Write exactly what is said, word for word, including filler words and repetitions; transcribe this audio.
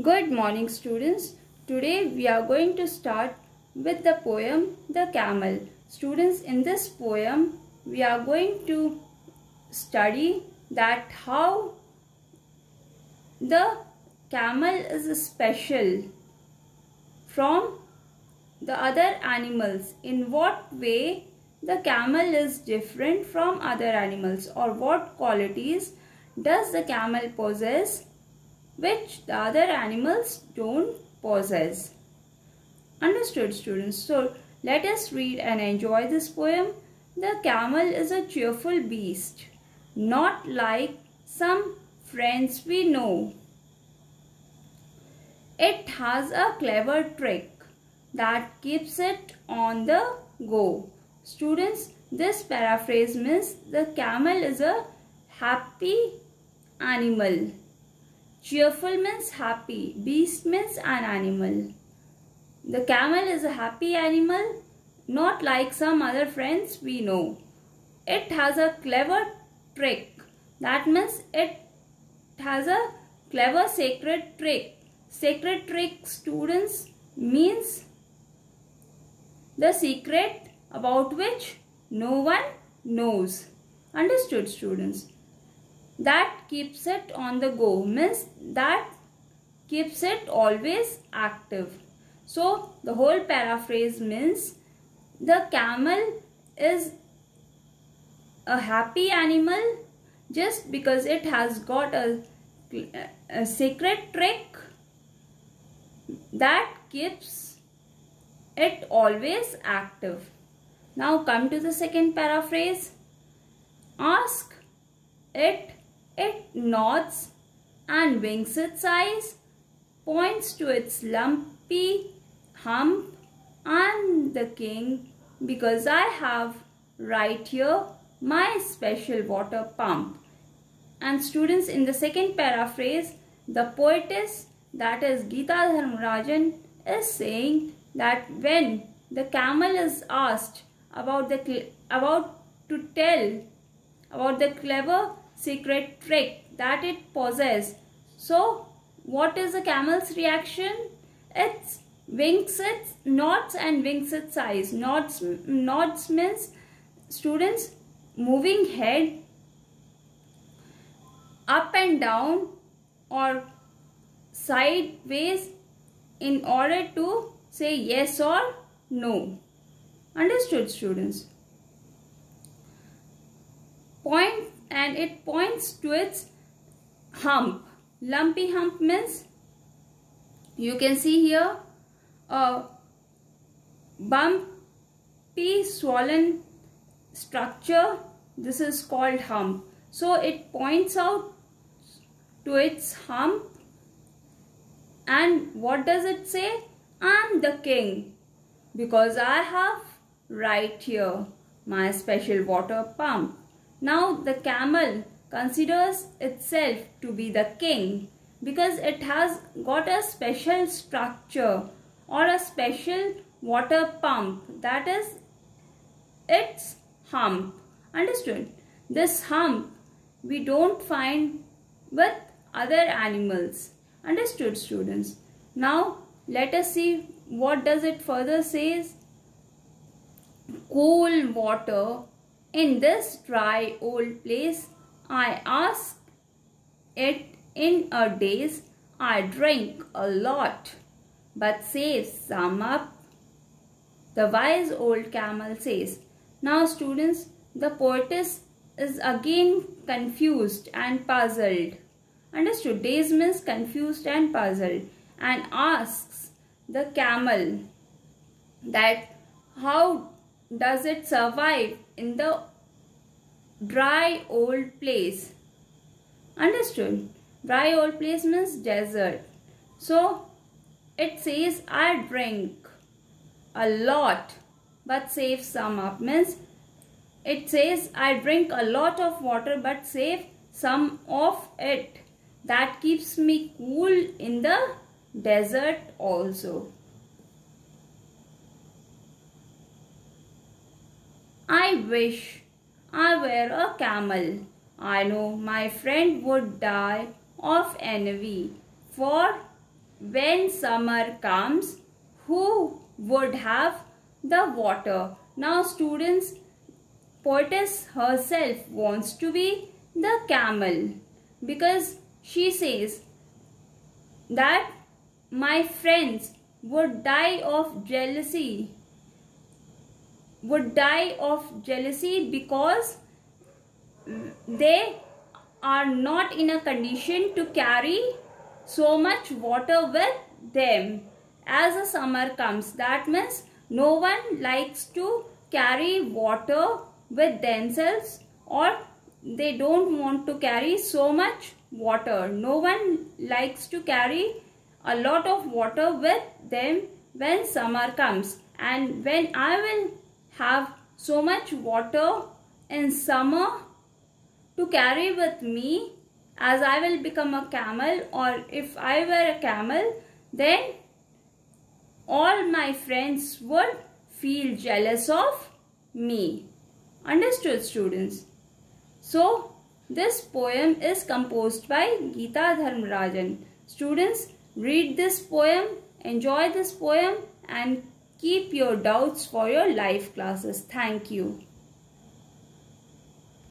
Good morning, students. Today we are going to start with the poem The Camel. Students, in this poem we are going to study that how the camel is special from the other animals. In what way the camel is different from other animals, or what qualities does the camel possess which the other animals don't possess. Understood, students? So let us read and enjoy this poem. The camel is a cheerful beast, not like some friends we know. It has a clever trick that keeps it on the go. Students, this paraphrase means the camel is a happy animal. Cheerful means happy. Beast means an animal. The camel is a happy animal, not like some other friends we know. It has a clever trick. That means it has a clever sacred trick. Sacred trick, students, means the secret about which no one knows. Understood, students? That keeps it on the go means that keeps it always active. So the whole paraphrase means the camel is a happy animal just because it has got a, a secret trick that keeps it always active. Now come to the second paraphrase. Ask it. It nods and winks its eyes, points to its lumpy hump and the king, because I have right here my special water pump. And students, in the second paraphrase, the poetess, that is Geeta Dharmarajan, is saying that when the camel is asked about the about to tell about the clever secret trick that it possesses, so what is the camel's reaction? It winks its nods and winks its eyes. Nods nods means, students, moving head up and down or sideways in order to say yes or no. Understood, students? Point, and it points to its hump. Lumpy hump means, you can see here a bumpy swollen structure. This is called hump. So it points out to its hump, and what does it say? I'm the king because I have right here my special water pump. Now the camel considers itself to be the king because it has got a special structure or a special water pump, that is its hump. Understood? This hump we don't find with other animals. Understood, students? Now let us see what does it further says. Cool water in this dry old place, I ask it in a days. I drink a lot, but save some up, the wise old camel says. Now students, the poetess is again confused and puzzled. Understood? Days means confused and puzzled, and asks the camel that how does it survive in the dry old place. Understood? Dry old place means desert. So it says I drink a lot but save some up, means it says I drink a lot of water but save some of it. That keeps me cool in the desert also. I wish I were a camel. I know my friend would die of envy, for when summer comes, who would have the water? Now students, poetess herself wants to be the camel because she says that my friends would die of jealousy, would die of jealousy because they are not in a condition to carry so much water with them as the summer comes. That means no one likes to carry water with themselves, or they don't want to carry so much water. No one likes to carry a lot of water with them when summer comes. And when I will have so much water in summer to carry with me, as I will become a camel, or if I were a camel, then all my friends would feel jealous of me. Understood, students? So this poem is composed by Geeta Dharmarajan. Students, read this poem, enjoy this poem, and keep your doubts for your life classes. Thank you.